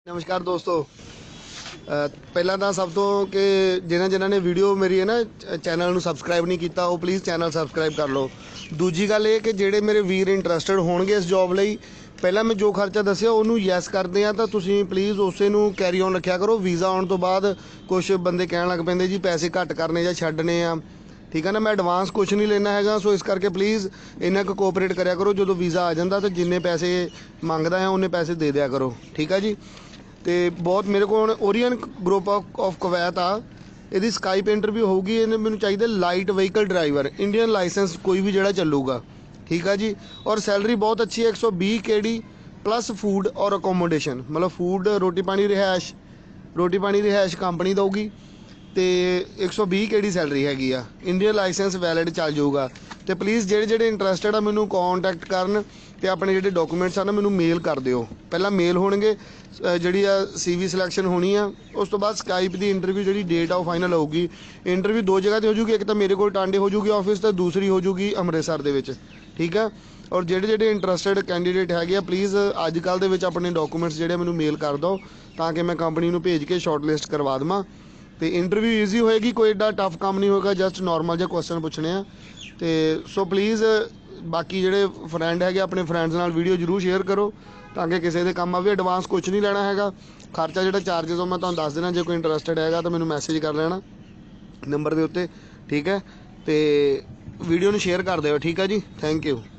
नमस्कार दोस्तों। ਪਹਿਲਾਂ ਤਾਂ ਸਭ ਤੋਂ ਕਿ ਜਿਨ੍ਹਾਂ ਨੇ ਵੀਡੀਓ ਮੇਰੀ ਹੈ ਨਾ ਚੈਨਲ ਨੂੰ ਸਬਸਕ੍ਰਾਈਬ ਨਹੀਂ ਕੀਤਾ ਉਹ ਪਲੀਜ਼ ਚੈਨਲ ਸਬਸਕ੍ਰਾਈਬ ਕਰ ਲਓ। ਦੂਜੀ ਗੱਲ ਇਹ ਕਿ ਜਿਹੜੇ ਮੇਰੇ ਵੀਰ ਇੰਟਰਸਟਡ ਹੋਣਗੇ ਇਸ ਜੌਬ ਲਈ, ਪਹਿਲਾਂ ਮੈਂ ਜੋ ਖਰਚਾ ਦੱਸਿਆ ਉਹਨੂੰ ਯੈਸ ਕਰਦੇ ਆ ਤਾਂ ਤੁਸੀਂ ਪਲੀਜ਼ ਉਸੇ ਨੂੰ ਕੈਰੀ ਔਨ ਰੱਖਿਆ ਕਰੋ। ਵੀਜ਼ਾ ਆਉਣ ਤੋਂ ਬਾਅਦ ਕੁਝ ਬੰਦੇ ਕਹਿਣ ਲੱਗ ਪੈਂਦੇ ਜੀ ਪੈਸੇ ਘੱਟ ਕਰਨੇ ਜਾਂ ਛੱਡਣੇ ਆ, ठीक है ना। मैं एडवांस कुछ नहीं लेना हैगा, सो इस करके प्लीज़ इन्ना को कोऑपरेट करा करो। जो वीज़ा आ जाता तो जिन्ने पैसे मंगदा है उन्ने पैसे दे दिया करो, ठीक है जी। तो बहुत मेरे को ओरियन ग्रुप ऑफ कुवैत आ ਇਹਦੀ स्काइप इंटरव्यू होगी। ਇਹਨੇ ਮੈਨੂੰ ਚਾਹੀਦਾ light vehicle driver, Indian licence कोई भी ਜਿਹੜਾ ਚੱਲੂਗਾ, ठीक है जी। और सैलरी बहुत अच्छी है, 120 KD प्लस फूड और अकोमोडेशन, मतलब फूड रोटी पानी रिहायश कंपनी दऊगी। तो 120 KD सैलरी हैगी आ, इंडियन लाइसेंस वैलिड चल जाऊगा। तो प्लीज़ ਜਿਹੜੇ इंटरस्टड आ मैनू कॉन्टैक्ट करन ते अपने ਜਿਹੜੇ डॉक्यूमेंट्स आ ना मैनू मेल कर दिओ। पहला मेल होणगे ਜਿਹੜੀ ਆ CV सिलेक्शन होनी आ, उस तो बाद स्काइप की इंटरव्यू ਜਿਹੜੀ डेट आ फाइनल होगी। इंटरव्यू दो जगह ते हो जूगी, एक तो मेरे को टांडे हो जूगी ऑफिस ते दूसरी हो जूगी अमृतसर दे विच, ठीक है। और ਜਿਹੜੇ इंटरस्टड कैंडीडेट हैगे प्लीज़ अजकल दे विच अपने डॉक्यूमेंट्स ਜਿਹੜੇ मैनू मेल कर दो ताकि मैं कंपनी नू भेज के शॉर्टलिस्ट करवा देवां। तो इंटरव्यू ईजी होएगी, कोई एडा टफ काम नहीं होगा, जस्ट नॉर्मल जो क्वेश्चन पूछने हैं। तो सो प्लीज़ बाकी जोड़े फ्रेंड है अपने फ्रेंड्स नाल वीडियो जरूर शेयर करो ताकि किसी के काम आवे। एडवांस कुछ नहीं लेना हैगा, खर्चा जो चार्जेस मैं तुहानूं दस देना। जो कोई इंटरस्टेड हैगा तो मैनूं मैसेज कर लेना नंबर के उत्ते, ठीक है। तो वीडियो नूं शेयर कर दिओ, ठीक है जी। Thank you.